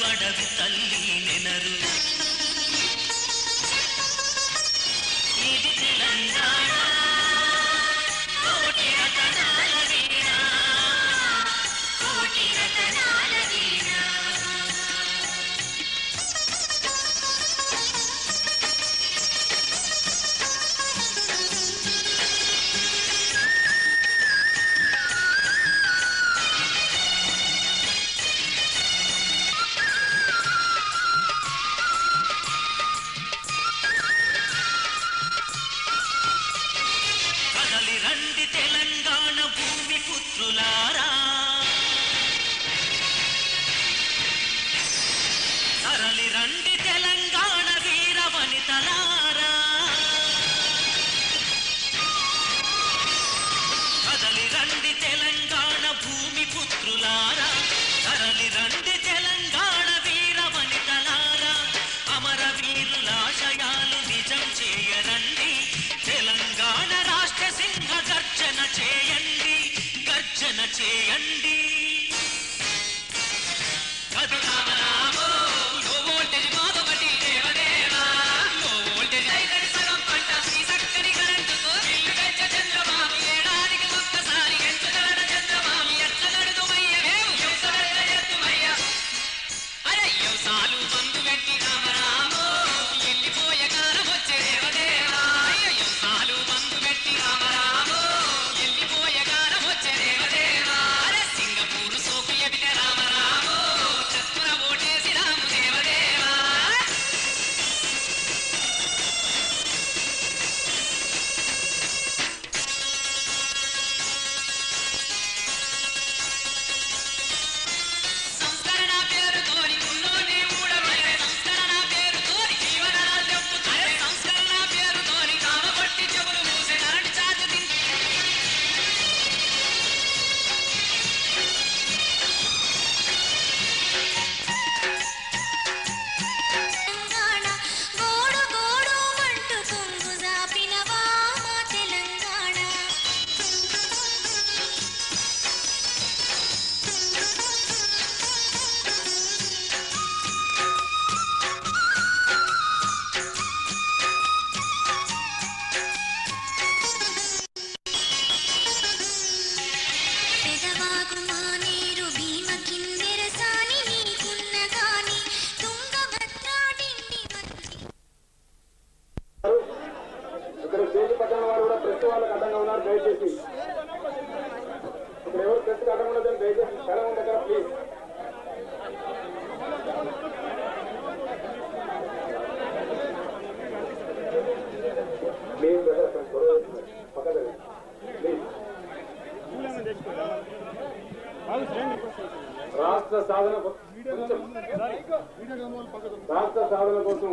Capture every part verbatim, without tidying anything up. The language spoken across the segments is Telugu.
అడవి తల్లి నెనరు ఇది తెలంగాణ కోటి రతనాల వీణ కోటి రతనాల వీణ రండి తెలంగాణ భూమి పుత్రులారా తరలి రండి తెలంగాణ వీర వనితలారా కదలి రండి తెలంగాణ భూమి పుత్రులారా తరలి రండి తెలంగాణ వీర వనితలారా అమర వీరుల ఆశయాలు నిజం చేయరండి తెలంగాణ రాష్ట్ర సింహ గర్జన చేయండి గర్జన చేయండి కథనామో లో వోల్టేజ్ మాధవటి దేవదేవా లో వోల్టేజ్ రైతడి సగం పంట శ్రీ చక్కని కరెంటుతో ఇల్లు గజ్జ చంద్రబాబు ఏడాదికి ఒక్కసారి ఎంచుదల చంద్రబాబు ఎట్ల నడుదుమయ్య మేము ఎవుసడెట్ల ఎత్తుమయ్య అరే ఎవుసాలు మందు పెట్టి రామరామో ఎల్లిపోయే కాలం వచ్చే దేవదేవా ఎవుసాలు మందు పెట్టి రామరామో ఎల్లిపోయే కాలం వచ్చే దేవదేవా అరే సింగపూరు సోకు ఎబితే రామరామో చత్తున ఓటేసి రాము దేవదేవా సంస్కరణ పేరుతోని ఉన్నోని ఊడబడే సంస్కరణ పేరుతోని జీవనాలు చెప్పుతారే సంస్కరణ పేరుతోని కామబట్టి చెవులు మూసే కరెంటు ఛార్జ్ తింటే తెలంగాణ గోడు గోడు మంటూ కొంగు జాపినవా మా తెలంగాణ పెదవాగు మానేరు భీమ కిందెరసాని నీకున్న గాని తుంగభద్రా డిండి మంచి ఇక్కడ స్టేజ్ పక్కన వారు కూడా ప్రెస్ వాళ్ళకి అడ్డంగా ఉన్నారు దయచేసి ఇక్కడ ఎవరు ప్రెస్ అడ్డం ఉండదని దయచేసి స్థలం ఉంది దగ్గర ప్లీజ్ ప్లీజ్ పక్కన ప్లీజ్ రాష్ట్ర సాధన కో- కొంచెం రాష్ట్ర సాధన కోసం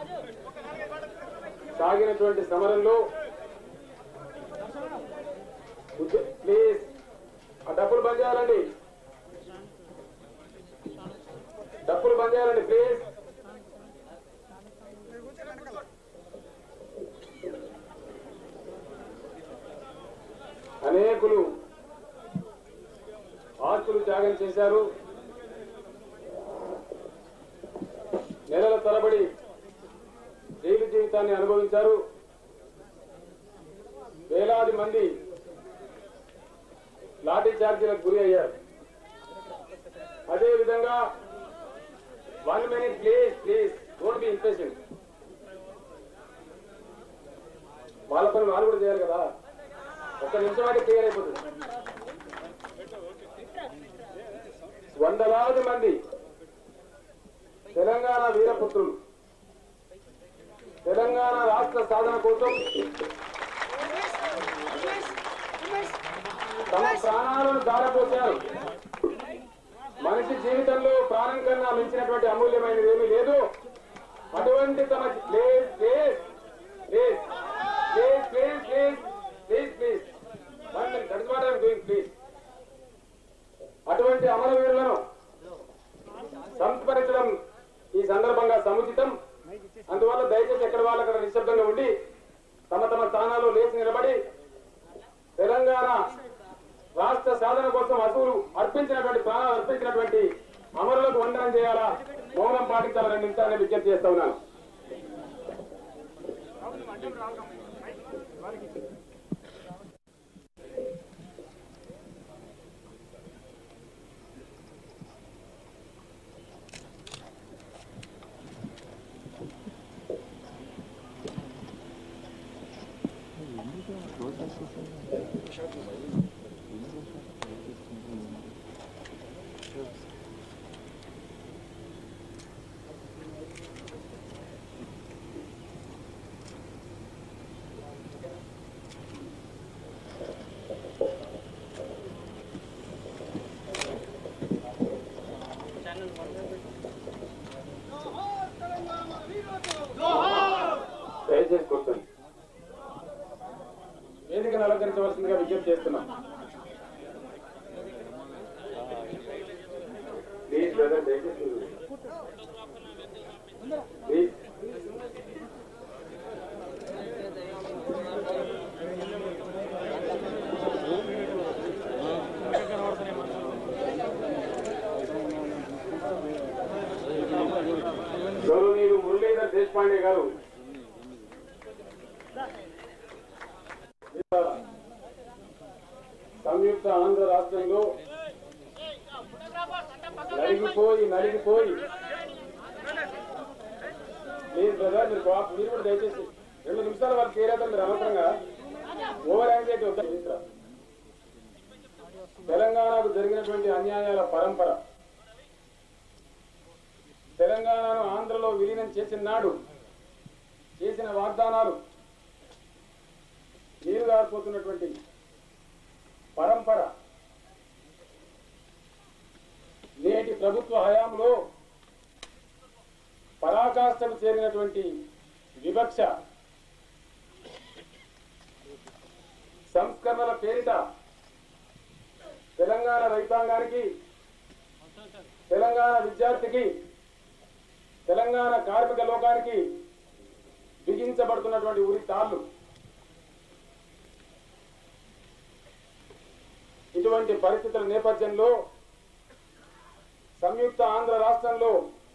సాగినటువంటి సమరంలో ఉద్య- ప్లీజ్ ఆ డబ్బులు బంద్ చేయాలండి డబ్బులు బంద్ చేయాలండి ప్లీజ్ అనేకులు ఆస్తులు త్యాగం చేశారు నెలల తరబడి జైలు జీవితాన్ని అనుభవించారు వేలాది మంది లాఠీ చార్జీలకు గురి అయ్యారు అదేవిధంగా one minute please please don't be impatient వాళ్ళ పని వాళ్ళు కూడా చేయాలి కదా ఒక్క నిమిషం అయితే క్లియర్ అయిపోతుంది వందలాది మంది తెలంగాణ వీరపుత్రులు తెలంగాణ రాష్ట్ర సాధన కోసం తమ ప్రాణాలను దారపోశారు మనిషి జీవితంలో ప్రాణం కన్నా మించినటువంటి అమూల్యమైనది ఏమీ లేదు అటువంటి తమ please please please please please please please please one minute that is what I am doing please అటువంటి అమరవీరులను సంస్మరించడం ఈ సందర్భంగా సముచితం. అందువల్ల దయచేసి ఎక్కడ వాళ్ళు అక్కడ నిశ్శబ్దంగా ఉండి తమ తమ స్థానాల్లో లేచి నిలబడి తెలంగాణ రాష్ట్ర సాధన కోసం అసువులు అర్పించినటువంటి ప్రాణాలు అర్పించినటువంటి అమరులకు వందనం చేయాలా. మౌనం పాటించాలి రెండు నిమిషాలని విజ్ఞప్తి చేస్తా ఉన్నాను. దయచేసి కూర్చోండి. వేదికను అలంకరించవలసిందిగా విజ్ఞప్తి చేస్తున్నాం. ప్లీజ్ బ్రదర్, దయచేసి ప్లీజ్. గౌరవనీయులు మురళీధర్ దేశపాండే గారు సంయుక్త ఆంధ్ర రాష్ట్రంలో నలిగిపోయి నలిగిపోయి ప్లీజ్ బ్రదర్, మీరు మీరు కూడా దయచేసి రెండు నిమిషాల వరకు ఏరైతే మీరు అనవసరంగా ఓవర్ యాంగ్జైటీ వద్ద. తెలంగాణకు జరిగినటువంటి అన్యాయాల పరంపర, తెలంగాణను ఆంధ్రలో విలీనం చేసిన నాడు చేసిన వాగ్దానాలు, నీరుగారిపోతున్నటువంటి పరంపర, నేటి ప్రభుత్వ హయాంలో పరాకాష్ఠకు చేరినటువంటి వివక్ష, సంస్కరణల పేరిట తెలంగాణ రైతాంగానికి, తెలంగాణ విద్యార్థికి, తెలంగాణ కార్మిక లోకానికి బిగించబడుతున్నటువంటి ఉరి తాళ్లు. ఇటువంటి పరిస్థితుల నేపథ్యంలో సంయుక్త ఆంధ్ర రాష్ట్రంలో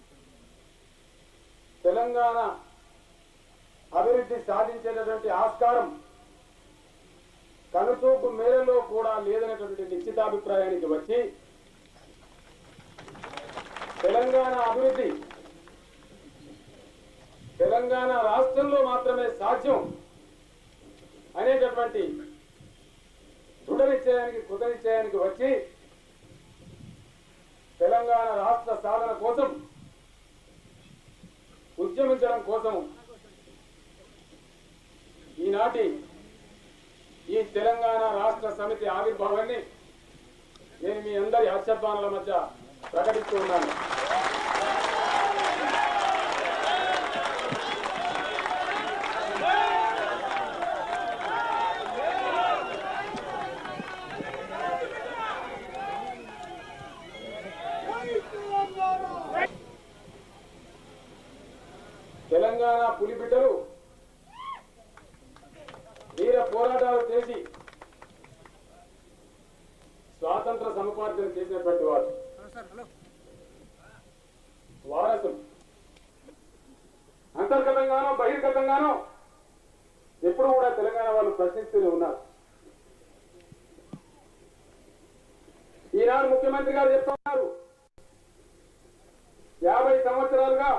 తెలంగాణ అభివృద్ధి సాధించేటటువంటి ఆస్కారం కనుచూపు మేరలో కూడా లేదనేటువంటి నిశ్చితాభిప్రాయానికి వచ్చి తెలంగాణ అభివృద్ధి తెలంగాణ రాష్ట్రంలో మాత్రమే సాధ్యం అనేటటువంటి దృఢ నిశ్చయానికి కృత నిశ్చయానికి వచ్చి తెలంగాణ రాష్ట్ర సాధన కోసం ఉద్యమించడం కోసం ఈనాటి ఈ తెలంగాణ రాష్ట్ర సమితి ఆవిర్భావాన్ని నేను మీ అందరి హర్షధ్వానాల మధ్య ప్రకటిస్తూ ఉన్నాను. తెలంగాణ పులిబిడ్డలు వీర పోరాటాలు చేసి స్వాతంత్ర సముపార్జన చేసినటువంటి వారు, వారసులు అంతర్గతంగానో బహిర్గతంగానో ఎప్పుడు కూడా తెలంగాణ వాళ్ళు ప్రశ్నిస్తూనే ఉన్నారు. ఈనాడు ముఖ్యమంత్రి గారు చెప్తున్నారు, యాభై సంవత్సరాలుగా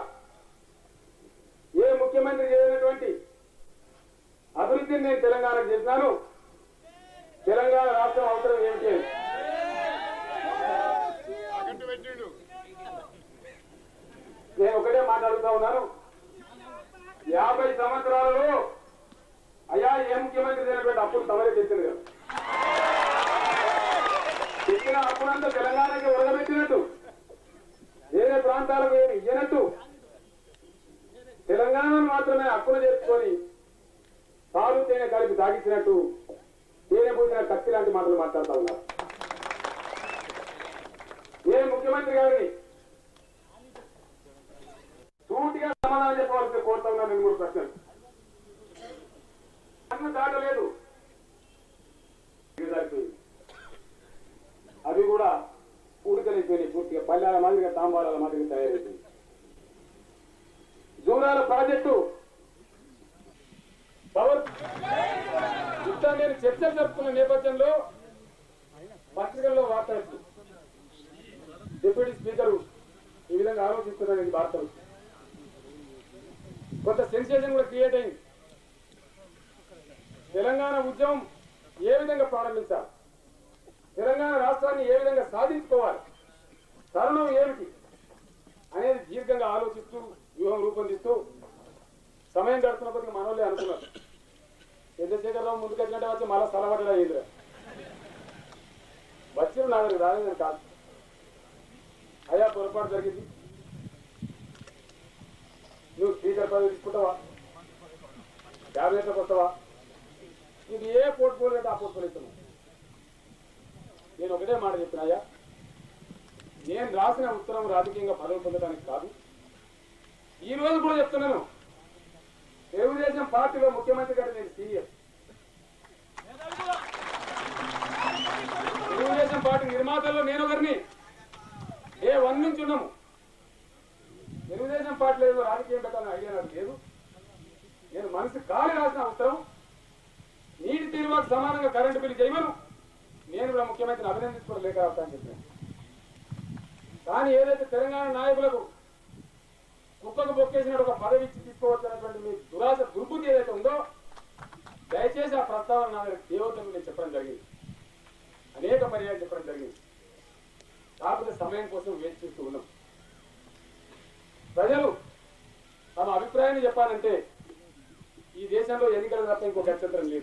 ఏ ముఖ్యమంత్రి చేయనటువంటి అభివృద్ధిని నేను తెలంగాణకు చేసినాను, తెలంగాణ రాష్ట్రం అవసరం ఏమిటి? నేను ఒకటే మాట్లాడుతూ ఉన్నాను, యాభై సంవత్సరాలలో అయ్యా ఏ ముఖ్యమంత్రి చేయనటువంటి అప్పులు తమరే తెచ్చింది కదా, తెచ్చిన అప్పులంతా తెలంగాణకి ఒరగబెట్టినట్టు, వేరే ప్రాంతాలకు ఏమి ఇయ్యనట్టు, తెలంగాణను మాత్రమే హక్కును చేసుకొని తాను తేనె కలిపి తాగించినట్టు తేనె పూసిన కత్తి లాంటి మాటలు మాట్లాడుతూ ఉన్నారు. ఏ ముఖ్యమంత్రి గారిని సూటిగా సమాధానం చెప్పవలసి కోరుతా ఉన్నాను. నేను మూడు ప్రశ్నలు అన్ను దాటలేదు, అవి కూడా ఉడకలేకపోయినాయి, పూర్తిగా పల్లెల మాదిరిగా తాంబాల మాదిరిగా తయారైపోయింది. పోచారాల ప్రాజెక్టు పవర్ ఇట్లా నేను చర్చలు జరుపుతున్న నేపథ్యంలో పత్రికల్లో వార్త వచ్చింది. డిప్యూటీ స్పీకర్ ఈ విధంగా ఆలోచిస్తున్నారని వార్తలు కొంత సెన్సేషన్ కూడా క్రియేట్ అయింది. తెలంగాణ ఉద్యమం ఏ విధంగా ప్రారంభించాలి, తెలంగాణ రాష్ట్రాన్ని ఏ విధంగా సాధించుకోవాలి, తరుణం ఏమిటి అనేది దీర్ఘంగా ఆలోచిస్తూ వ్యూహం రూపొందిస్తూ సమయం గడుపుతున్న కొద్దిగా మనోళ్ళే అనుకున్నారు. చంద్రశేఖరరావు ముందుకు వచ్చినట్టే వచ్చి మళ్ళా స్థలపడ్డా ఎదురా వచ్చిన నా దగ్గర రాలేదని కాదు. అయ్యా పొరపాటు జరిగింది, నువ్వు స్పీకర్ పదవి తీసుకుంటావా, క్యాబినెట్లోకి వస్తావా, ఇది ఏ పోర్ట్ఫోలియో అంటే ఆ పోర్ట్ఫోలియో ఇస్తున్నావు. నేను ఒకటే మాట చెప్పిన, అయ్యా నేను రాసిన ఉత్తరం రాజకీయంగా పదవి పొందడానికి కాదు. ఈ రోజు కూడా చెప్తున్నాను, తెలుగుదేశం పార్టీలో ముఖ్యమంత్రి గారు నేను సీనియర్, తెలుగుదేశం పార్టీ నిర్మాతల్లో నేను ఒకరిని, ఏ వన్ నుంచి ఉన్నాము. తెలుగుదేశం పార్టీలో ఏదో రాజకీయం పెట్టాలని ఐడియా నాకు లేదు. నేను మనసు కాలి రాసిన ఉత్తరం నీటి తీరువాకు సమానంగా కరెంటు బిల్లు చేయమను, నేను కూడా ముఖ్యమంత్రిని అభినందించుకోవడం లేక రాస్తానని చెప్పాను. కానీ ఏదైతే తెలంగాణ నాయకులకు కుక్కకు బొక్కేసినట్టు ఒక పదవి ఇచ్చి తీసుకోవచ్చినటువంటి మీ దురాశ దుర్బుద్ధి ఏదైతే ఉందో దయచేసి ఆ ప్రస్తావన నా దగ్గర దేవతను నేను చెప్పడం జరిగింది, అనేక పర్యాలు చెప్పడం జరిగింది. కాకపోతే సమయం కోసం వేచి చూస్తూ ఉన్నాం. ప్రజలు తమ అభిప్రాయాన్ని చెప్పాలంటే ఈ దేశంలో ఎన్నికలు తప్ప ఇంకో గత్యంతరం లేదు.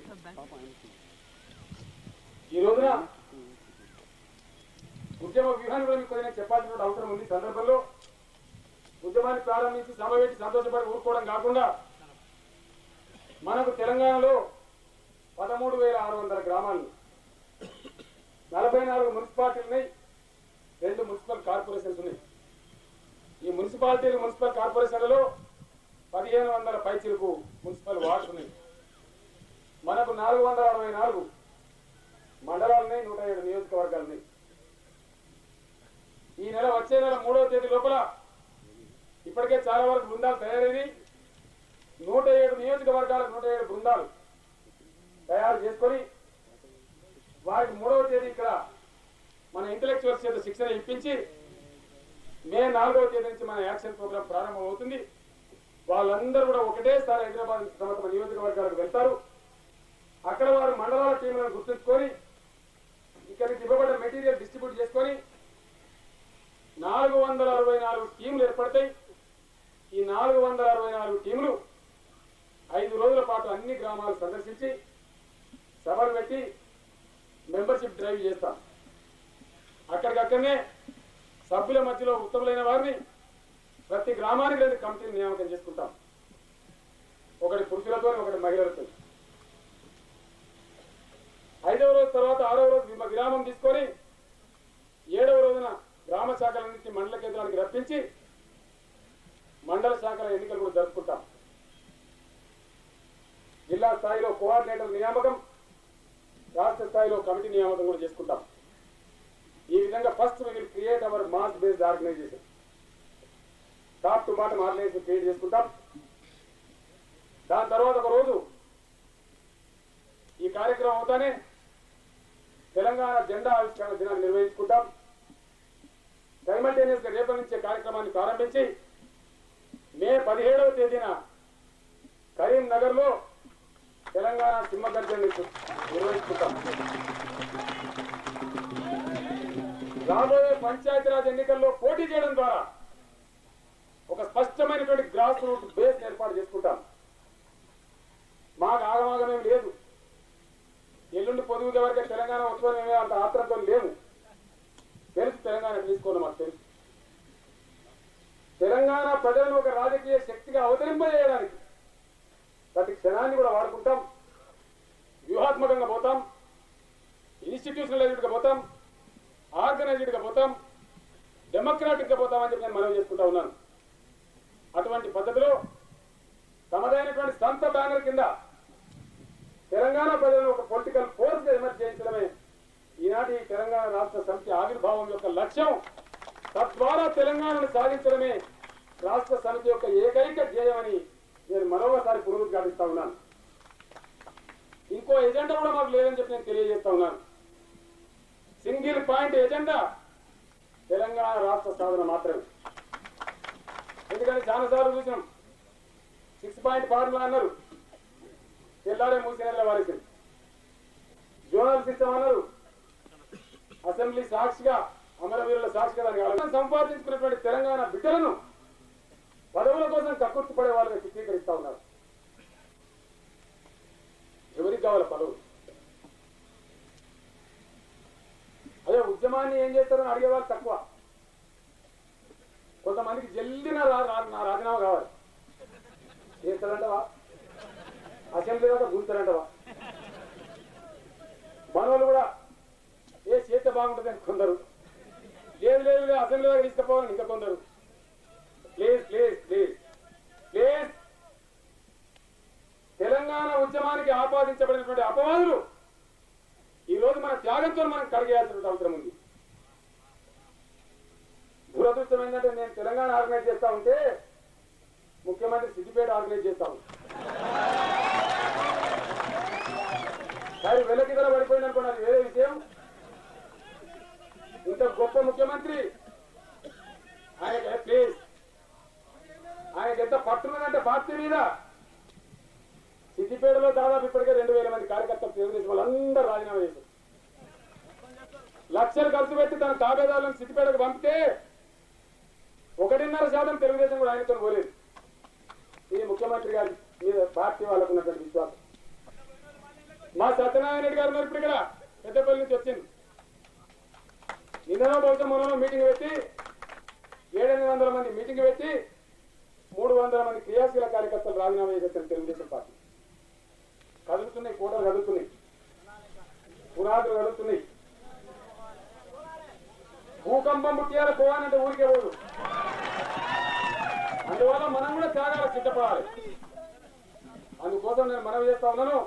ఈ రోజున ఉద్యమ వ్యూహాన్ని కూడా మీకు కొద్దిగా చెప్పాల్సిన అవసరం ఉంది. సందర్భంలో ఉద్యమాన్ని ప్రారంభించి సభ పెట్టి సంతోషపడి ఊరుకోవడం కాకుండా మనకు తెలంగాణలో పదమూడు వేల ఆరు వందల గ్రామాలు, నలభై నాలుగు మున్సిపాలిటీలు ఉన్నాయి, రెండు మున్సిపల్ కార్పొరేషన్స్ ఉన్నాయి. ఈ మున్సిపాలిటీలు మున్సిపల్ కార్పొరేషన్లలో పదిహేను వందల పైచిలకు మున్సిపల్ వార్డ్స్ ఉన్నాయి. మనకు నాలుగు వందల అరవై నాలుగు మండలాలున్నాయి, నూట ఏడు నియోజకవర్గాలున్నాయి. ఈ నెల వచ్చే నెల మూడవ తేదీ లోపల ఇప్పటికే చాలా వరకు బృందాలు తయారైనవి. నూట ఏడు నియోజకవర్గాలకు నూట ఏడు బృందాలు తయారు చేసుకొని వారికి మూడవ తేదీ ఇక్కడ మన ఇంటలెక్చువల్స్ చేత శిక్షణ ఇప్పించి మే నాలుగవ తేదీ నుంచి మన యాక్షన్ ప్రోగ్రాం ప్రారంభం అవుతుంది. వాళ్ళందరూ కూడా ఒకటేసారి హైదరాబాద్ తమ తమ నియోజకవర్గాలకు వెళ్తారు. అక్కడ వారు మండలాల టీంలను గుర్తుంచుకొని ఇక్కడికి ఇవ్వబడ్డ మెటీరియల్ డిస్ట్రిబ్యూట్ చేసుకొని నాలుగు వందల అరవై నాలుగు టీంలు ఏర్పడతాయి. ఈ నాలుగు వందల అరవై నాలుగు టీంలు ఐదు రోజుల పాటు అన్ని గ్రామాలు సందర్శించి సభలు పెట్టి మెంబర్షిప్ డ్రైవ్ చేస్తాం. అక్కడికక్కడనే సభ్యుల మధ్యలో ఉత్తములైన వారిని ప్రతి గ్రామానికి రెండు కమిటీని నియామకం చేసుకుంటాం. ఒకటి పురుషులతో, ఒకటి మహిళలతో. ఐదవ రోజు తర్వాత ఆరవ రోజు విరామం తీసుకొని ఏడవ రోజున గ్రామ శాఖలన్నింటినీ మండల కేంద్రానికి రప్పించి మండల శాఖల ఎన్నికలు కూడా జరుపుకుంటాం. జిల్లా స్థాయిలో కోఆర్డినేటర్ నియామకం, రాష్ట్ర స్థాయిలో కమిటీ నియామకం కూడా చేసుకుంటాం. ఈ విధంగా first we will create our mass based organisation. Top to bottom organisation create చేసుకుంటాం. దాని తర్వాత ఒక రోజు ఈ కార్యక్రమం అవుతానే తెలంగాణ జెండా ఆవిష్కరణ దినాన్ని నిర్వహించుకుంటాం. సైమల్టేనియస్ గా రేపటి నుంచే కార్యక్రమాన్ని ప్రారంభించి మే పదిహేడవ తేదీన కరీంనగర్ లో తెలంగాణ సింహగర్జన నిర్వహించుకుంటాం. రాబోయే పంచాయతీరాజ్ ఎన్నికల్లో పోటీ చేయడం ద్వారా ఒక స్పష్టమైనటువంటి గ్రాస్ రూట్ బేస్ ఏర్పాటు చేసుకుంటాం. మాకు ఆగమాగమేం లేదు. ఎల్లుండి పొదుగుదే వరకే తెలంగాణ ఉత్సవం అంత ఆత్రంతో లేము. తెలుసు తెలంగాణ తీసుకోండి, మాకు తెలుసు. తెలంగాణ ప్రజలను ఒక రాజకీయ శక్తిగా అవతరింపజేయడానికి ప్రతి క్షణాన్ని కూడా వాడుకుంటాం. వ్యూహాత్మకంగా పోతాం, ఇన్స్టిట్యూషనలైజ్డ్ గా పోతాం, ఆర్గనైజ్డ్ గా పోతాం, డెమోక్రాటిక్ గా పోతామని చెప్పి నేను మనవి చేసుకుంటా ఉన్నాను. అటువంటి పద్ధతిలో తమదైనటువంటి సొంత బ్యానర్ కింద తెలంగాణ ప్రజలను ఒక పొలిటికల్ ఫోర్స్ గా ఎమర్జ్ చేయించడమే ఈనాటి తెలంగాణ రాష్ట్ర సమితి ఆవిర్భావం యొక్క లక్ష్యం. తద్వారా తెలంగాణను సాధించడమే రాష్ట్ర సమితి యొక్క ఏకైక ధ్యేయమని నేను మరొకసారి పునరుద్ఘాటిస్తా ఉన్నాను. ఇంకో ఎజెండా కూడా మాకు లేదని చెప్పి నేను తెలియజేస్తా ఉన్నాను. సింగిల్ పాయింట్ ఎజెండా తెలంగాణ రాష్ట్ర సాధన మాత్రమే. ఎందుకంటే చాలాసార్లు చూసినాం, సిక్స్ పాయింట్ ఫార్ములా అన్నారు, తెల్లారే మూసి నెలల వారేసింది. జోనల్ సిస్టమ్ అన్నారు, అసెంబ్లీ సాక్షిగా అమరవీరుల సాక్షిగా దానికి సంపాదించుకున్నటువంటి తెలంగాణ బిడ్డలను పదవుల కోసం కక్కుర్తి పడే వాళ్ళని చిత్రీకరిస్తా ఉన్నారు. ఎవరికి కావాలి పదవులు? అదే ఉద్యమాన్ని ఏం చేస్తారని అడిగేవాళ్ళు తక్కువ. కొంతమందికి జల్దీ నా నా రాజీనామా కావాలి. చేస్తారంటవా? అసెంబ్లీ దాకా గుంతారంటవా? మనోళ్ళు కూడా ఏ చేస్తే బాగుంటుందని కొందరు, లేదు లేదు అసెంబ్లీ దాకా తీసుకుపోవాలని ఇంకా కొందరు. Please please please please Telangana ఉద్యమానికి ఆపాదించబడినటువంటి అపవాదులు ఈ రోజు మన త్యాగంతో మనం కడిగేయాల్సిన అవసరం ఉంది. దురదృష్టం ఏంటంటే నేను తెలంగాణ ఆర్గనైజ్ చేస్తా ఉంటే ముఖ్యమంత్రి సిద్దిపేట ఆర్గనైజ్ చేస్తా ఉంటాను. కానీ వెలకిదల పడిపోయింది అనుకోండి, అది వేరే విషయం. ఇంత గొప్ప ముఖ్యమంత్రి ఆయన ప్లీజ్ ఆయనకి ఎంత పట్టున్నదంటే పార్టీ మీద. సిద్దిపేటలో దాదాపు ఇప్పటికే రెండు వేల మంది కార్యకర్తలు తెలుగుదేశం వాళ్ళందరూ రాజీనామా చేశారు. లక్షలు ఖర్చు పెట్టి తన తాబేదారులను సిద్దిపేటకు పంపితే ఒకటిన్నర శాతం తెలుగుదేశం కూడా ఆయనతో పోలేదు. ఇది ముఖ్యమంత్రి గారి మీద పార్టీ వాళ్ళకు ఉన్నటువంటి విశ్వాసం. మా సత్యనారాయణ రెడ్డి గారు మరి ఇప్పుడు ఇక్కడ పెద్దపల్లి నుంచి వచ్చింది. నిన్ననో బహుశా మొన్న మీటింగ్ పెట్టి ఏడెనిమిది వందల మంది మీటింగ్ పెట్టి మూడు వందల మంది క్రియాశీల కార్యకర్తలు రాజీనామా చేశారు తెలుగుదేశం పార్టీ. కదులుతున్నాయి, కోటలు కదులుతున్నాయి, పునాదులు కదులుతున్నాయి. భూకంపం ముట్టియాల పోవాలంటే ఊరికే పోదు. అందువల్ల మనం కూడా త్యాగాలకు సిద్ధపడాలి. అందుకోసం నేను మనవి చేస్తా ఉన్నాను,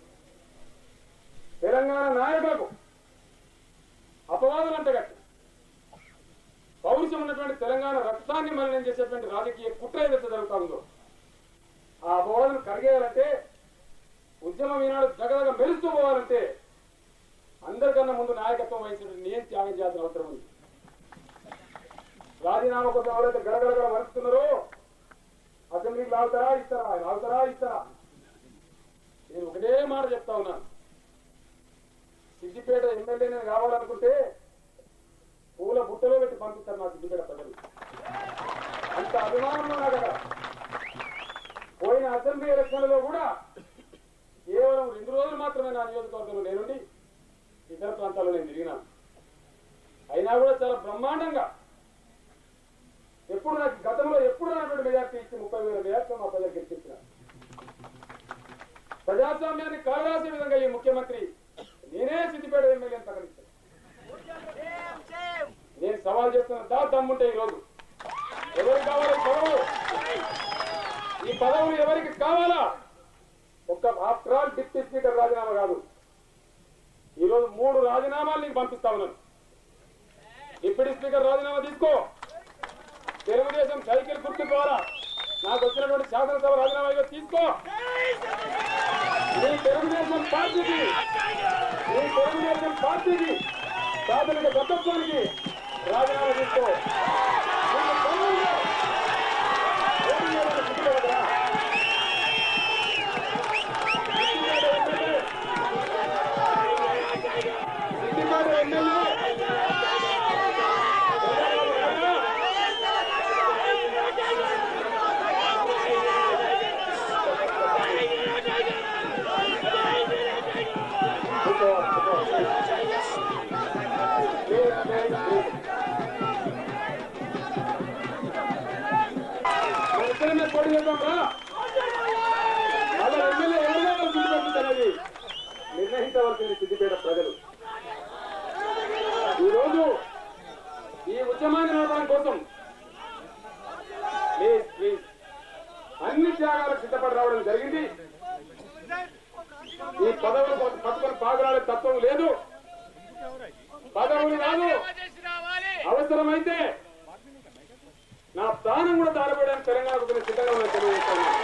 తెలంగాణ నాయకులకు అపవాదులు అంటే గట్టి పౌరుషం ఉన్నటువంటి తెలంగాణ రక్తాన్ని మలినం చేసేటువంటి రాజకీయ కుట్ర ఏదైతే జరుగుతా ఉందో ఆ అపవాదులు కరిగేయాలంటే, ఉద్యమం ఈనాడు జగదగ మెలుస్తూ పోవాలంటే అందరికన్నా ముందు నాయకత్వం వహించినటువంటి నేను త్యాగం చేయాల్సిన అవసరం ఉంది. రాజీనామా కోసం ఎవరైతే గడగడగడ వరుస్తున్నారో అసెంబ్లీకి లాగుతారా ఇస్తారా, లాగుతారా ఇస్తారా? నేను ఒకటే మాట చెప్తా ఉన్నాను, సిద్దిపేట ఎమ్మెల్యే నేను కావాలనుకుంటే పూల బుట్టలో పెట్టి పంపిస్తారు నా సిద్దిపేట ప్రజలు. అంత అభిమానంలో నాకు అక్కడ. పోయిన అసెంబ్లీ ఎలక్షన్లలో కూడా కేవలం రెండు రోజులు మాత్రమే నా నియోజకవర్గంలో నేనుండి ఇతర ప్రాంతాల్లో నేను తిరిగినాను. అయినా కూడా చాలా బ్రహ్మాండంగా ఎప్పుడు నాకు గతంలో ఎప్పుడు నాటువంటి మెజార్టీ ఇచ్చి ముప్పై వేల మెజార్టీ మా ప్రజలు గెలిపించిన ప్రజాస్వామ్యాన్ని కాలరాసే విధంగా ఈ ముఖ్యమంత్రి నేనే సిద్దిపేట ఎమ్మెల్యేని ప్రకటిస్తాను. నేను సవాల్ చేస్తున్న దా దమ్ముంటే ఈరోజు ఎవరికి కావాలి పదవులు? ఈ పదవులు ఎవరికి కావాలా? ఒక్క ఆఫ్టర్ ఆల్ డిప్యూటీ స్పీకర్ రాజీనామా కాదు, ఈరోజు మూడు రాజీనామాలు నీకు పంపిస్తా ఉన్నాను. డిప్యూటీ స్పీకర్ రాజీనామా తీసుకో, తెలుగుదేశం సైకిల్ గుర్తు ద్వారా నాకు వచ్చినటువంటి శాసనసభ రాజీనామా తీసుకో. నీ తెలుగుదేశం పార్టీకి నీ తెలుగుదేశం పార్టీకి ప్రాథమిక సభ్యత్వానికి రాజీనామా తీసుకో. పోటీ చేద్దాం రా, అలా ఎమ్మెల్యే ఎవరిగా పంపించారనేది నిర్ణయించవలసింది సిద్దిపేట ప్రజలు. ఈరోజు ఈ ఉద్యమాన్ని నడపడం కోసం ప్లీజ్ ప్లీజ్ అన్ని త్యాగాలకు సిద్ధపడి రావడం జరిగింది. ఈ పదవులు పట్టుకొని పాగలాడే తత్వం లేదు. పదవులు కాదు, అవసరమైతే నా ప్రాణం కూడా దారపోయడానికి తెలంగాణకు సిద్ధంగా ఉన్న తెలియజేస్తాను.